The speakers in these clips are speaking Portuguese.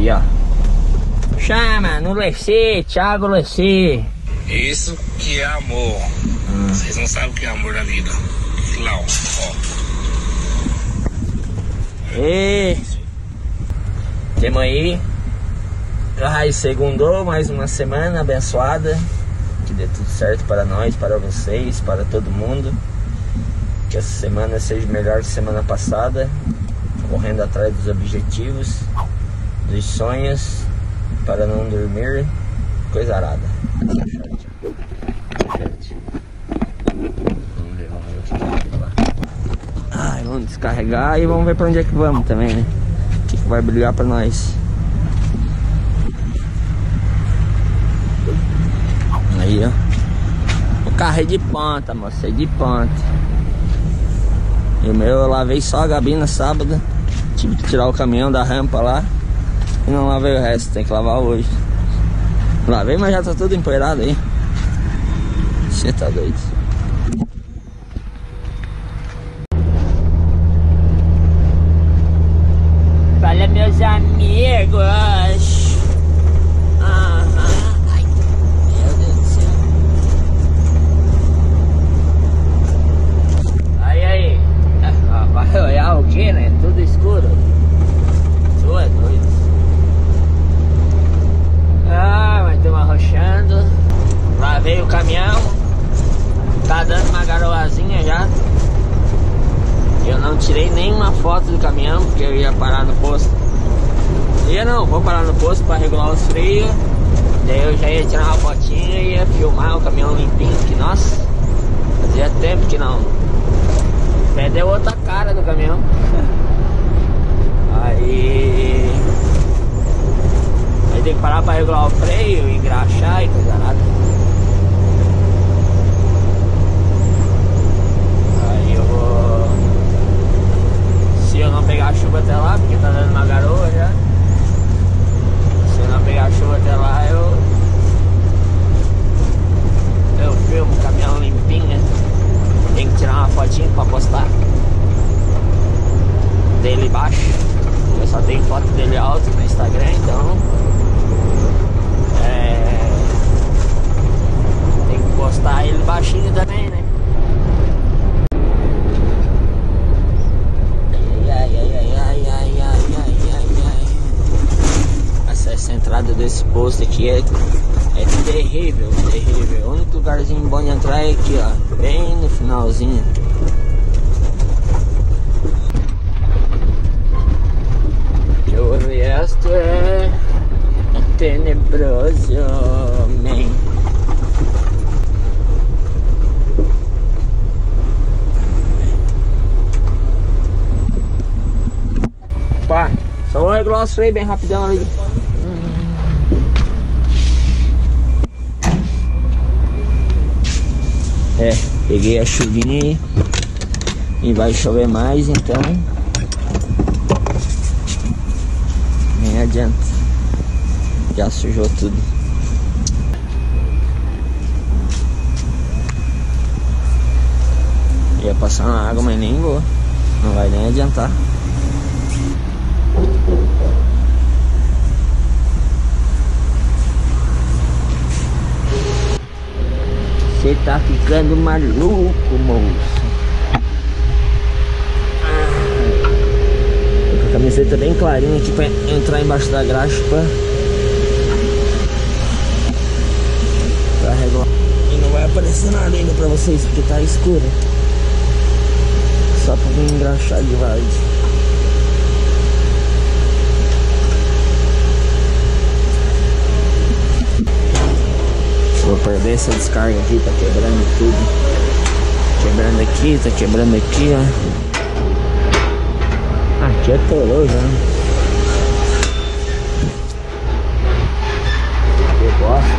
Aí, ó. Chama, no Leci, Thiago Leci. Isso que é amor. Vocês não sabem o que é amor na vida. Lá, ó. E temos aí. Ai, segundou, mais uma semana abençoada. Que dê tudo certo para nós, para vocês, para todo mundo. Que essa semana seja melhor que semana passada. Correndo atrás dos objetivos, dos sonhos, para não dormir. Coisa arada. Ai, vamos descarregar e vamos ver pra onde é que vamos também, né? O que vai brilhar pra nós. Aí, ó. O carro é de ponta, moça, é de ponta. E o meu eu lavei só a gabina sábado. Tive que tirar o caminhão da rampa lá. E não lavei o resto, tem que lavar hoje. Lavei, mas já tá tudo empoeirado aí. Você tá doido. Fala, meus amigos. Ai, meu Deus do céu. Aí. Vai olhar o que, né? Tudo escuro. Tu é doido. Mas estamos arrochando. Lavei o caminhão. Tá dando uma garoazinha já. Eu não tirei nenhuma foto do caminhão, porque eu ia parar no posto. Vou parar no posto para regular os freios. Daí eu já ia tirar uma fotinha e ia filmar o caminhão limpinho. Que nossa, fazia tempo que não. Deu outra cara do caminhão. Aí tem que parar para regular o freio, engraxar e coisa nada. Aí eu vou... Se eu não pegar a chuva até lá, porque tá dando uma garoa já. Se eu não pegar a chuva até lá, eu filmo o caminhão limpinho, né? Tem que tirar uma fotinha pra postar dele baixo. Eu só tenho foto dele alto no Instagram, então tem que postar ele baixinho também, né? Essa entrada desse posto aqui é terrível, terrível. O único lugarzinho bom de entrar é aqui, ó, bem no finalzinho. Que o resto é tenebroso, man. Pá, só vou regular os freios bem rapidão ali. Peguei a chuvinha e vai chover mais, então nem adianta. Já sujou tudo. Ia passar na água, mas nem vou. Não vai nem adiantar. Você tá ficando maluco, moço. Tô com a camiseta bem clarinha aqui pra entrar embaixo da graxa pra regular. E não vai aparecer nada ainda pra vocês porque tá escuro. Só pra vir engraxar de verde. Vou perder essa descarga aqui, tá quebrando tudo. Quebrando aqui, tá quebrando aqui, ó. Aqui atolou já. Que bosta.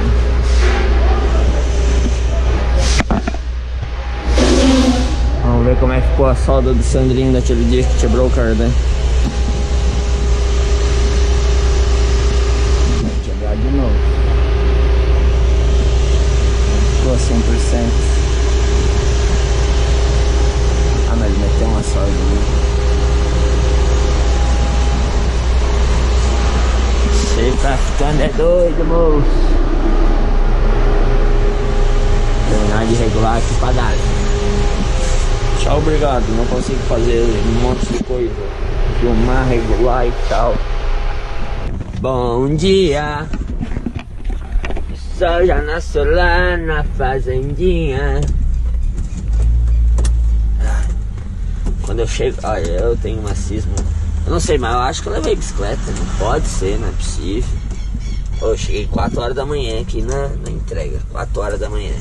Vamos ver como é que ficou a solda do Sandrinho daquele dia que quebrou o cardan. Vai quebrar de novo. Ficou 100%. Ah, mas meteu uma solda ali. Tá ficando é doido, moço. Terminar de regular aqui pra dar. Tchau, obrigado. Não consigo fazer um monte de coisa. Filmar, regular e tal. Bom dia. O sol já nasceu lá na fazendinha. Quando eu chego... Olha, eu tenho uma cisma. Eu não sei, mas eu acho que eu levei bicicleta. Não pode ser, não é possível. Eu cheguei 4 horas da manhã aqui na entrega. 4 horas da manhã.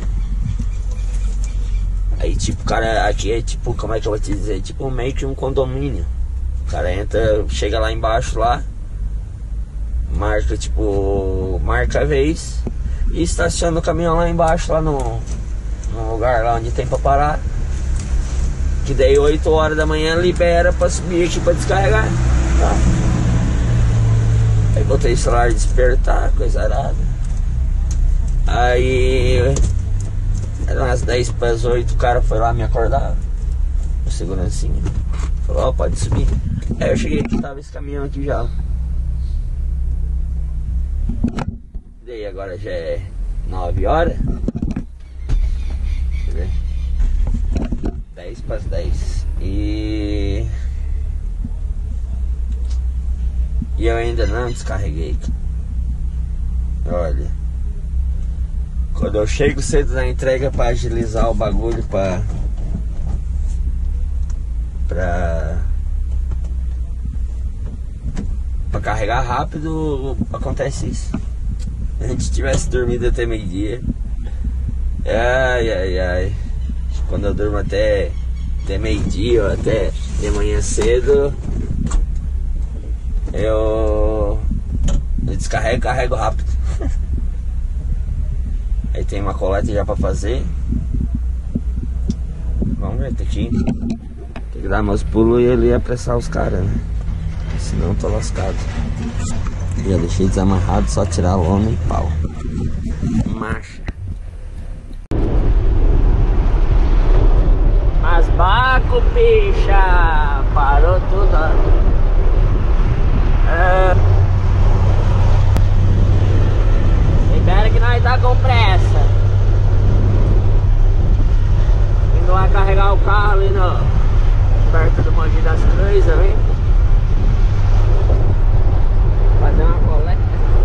Aí tipo, o cara aqui é tipo, como é que eu vou te dizer? Tipo meio que um condomínio. O cara entra, chega lá embaixo lá, marca tipo, marca a vez e estaciona o caminhão lá embaixo, lá no lugar lá onde tem pra parar. Que daí 8 horas da manhã libera pra subir aqui pra descarregar, tá? Aí botei o celular de despertar, coisa arada. Aí eram umas 10 para as 8, o cara foi lá me acordar, o segurancinha falou, ó, pode subir. Aí eu cheguei aqui, tava esse caminhão aqui já. E daí agora já é 9 horas. Quer ver? 10 para as 10. E eu ainda não descarreguei. Olha, quando eu chego cedo na entrega pra agilizar o bagulho, pra carregar rápido, acontece isso. Se a gente tivesse dormido até meio-dia, ai. Quando eu durmo até meio-dia ou até de manhã cedo, eu descarrego e carrego rápido. Aí tem uma coleta já pra fazer. Vamos ver, tem que dar meus pulos e ele ia apressar os caras, né? Senão eu tô lascado. Já deixei desamarrado, só tirar a lona e pau. Marcha. Mas Baco, picha! Parou tudo, ó. Espera que nós tá com pressa. Indo lá carregar o carro ali perto do Mogi das Cruzes, hein? Fazer uma coleta.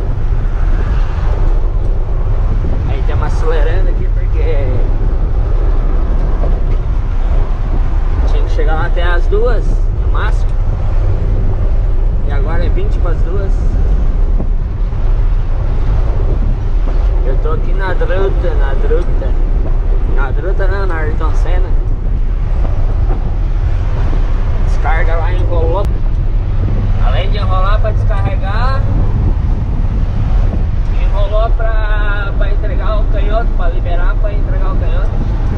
Aí estamos acelerando aqui porque tinha que chegar lá até as 2 no máximo. E agora é 20 para as 2. Eu tô aqui na Druta não, na Ayrton Senna. Descarga lá, enrolou. Além de enrolar pra descarregar, enrolou pra entregar o canhoto, pra liberar pra entregar o canhoto.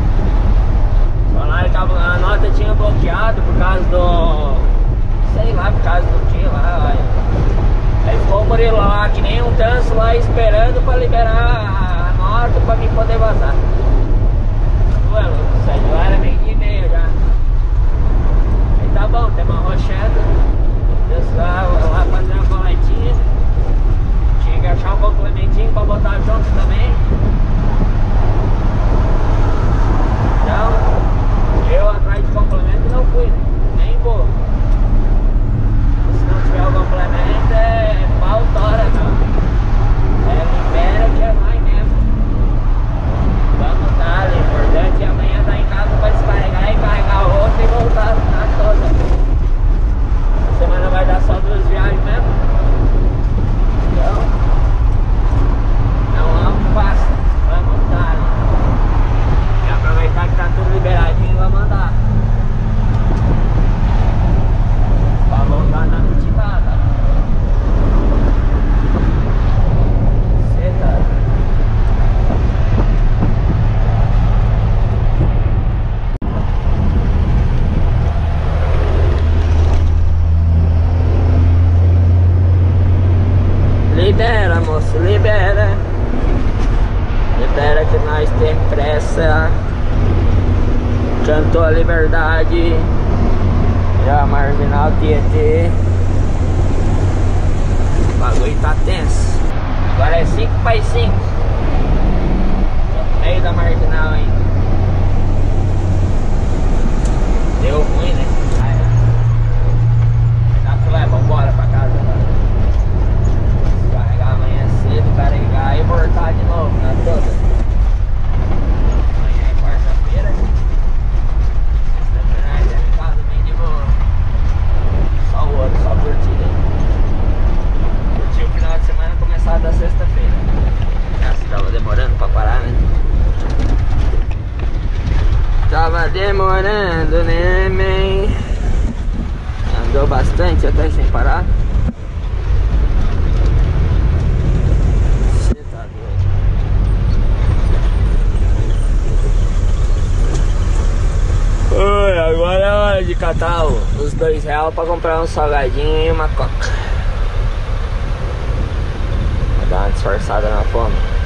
Só lá a nota tinha bloqueado por causa do... sei lá, por causa do que lá. Aí ficou o Murilo lá, que nem um tanso lá, esperando pra liberar a nota pra mim poder vazar. Ué, Lucas, já era meio-dia e meia já. Aí tá bom, temos uma rochada. Desço lá fazer uma coletinha. Tinha que achar um complementinho pra botar junto também. Então, eu atrás de complemento não fui, né? Nem vou. Se não tiver o complemento, é pau tora, meu. Libera que é mais mesmo. Vamos dar, o importante é amanhã estar em casa para descarregar e carregar o outro e voltar na toda. A semana vai dar só 2 viagens mesmo. Então, não vamos fácil. Vamos dar. E aproveitar que tá tudo liberadinho, vamos andar. Pra voltar na mitigada. Libera, moço, libera. Libera que nós temos pressa. Cantou a liberdade. Já Marginal Tietê. bagulho tá tenso. Agora é 5 para as 5. No meio da marginal ainda. Deu ruim, né? Dá pra levar, vambora pra casa agora. Carregar amanhã cedo, carregar e voltar de novo na toda. Amanhã é quarta-feira. Sexta-feira nós é em casa bem de boa. Só o outro, só curtindo aí. Curtir o final de semana começar da sexta-feira. Já estava demorando pra parar, né? Tava demorando, né, man? Andou bastante até sem parar. Você tá doido. Oi, agora é hora de catar os R$2 pra comprar um salgadinho e uma coca. Vai dar uma disfarçada na fome.